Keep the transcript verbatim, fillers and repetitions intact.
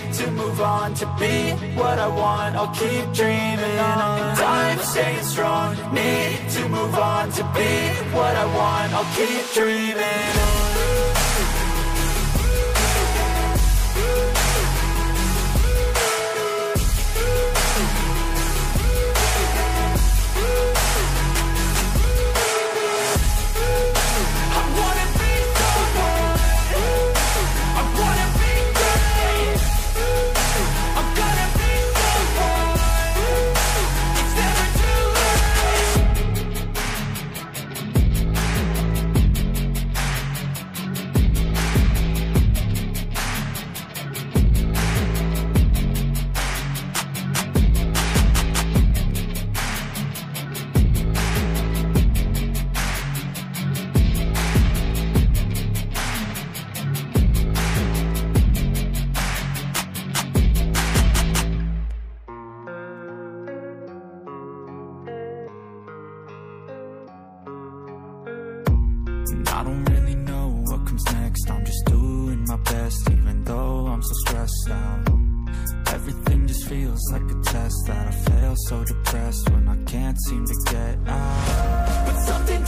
to move on, to be what I want. I'll keep dreaming on. Time staying strong, need to move on, to be what I want. I'll keep dreaming on. I don't really know what comes next. I'm just doing my best, even though I'm so stressed out. Everything just feels like a test that I fail, so depressed when I can't seem to get out. But something